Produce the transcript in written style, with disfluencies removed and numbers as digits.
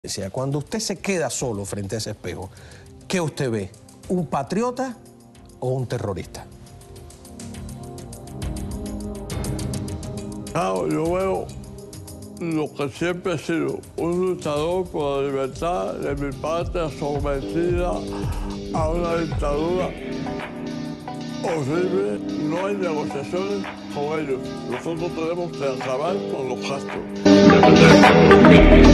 Cuando usted se queda solo frente a ese espejo, ¿qué usted ve? ¿Un patriota o un terrorista? Claro, yo veo lo que siempre he sido, un luchador por la libertad de mi patria sometida a una dictadura horrible. No hay negociaciones con ellos. Nosotros tenemos que acabar con los gastos.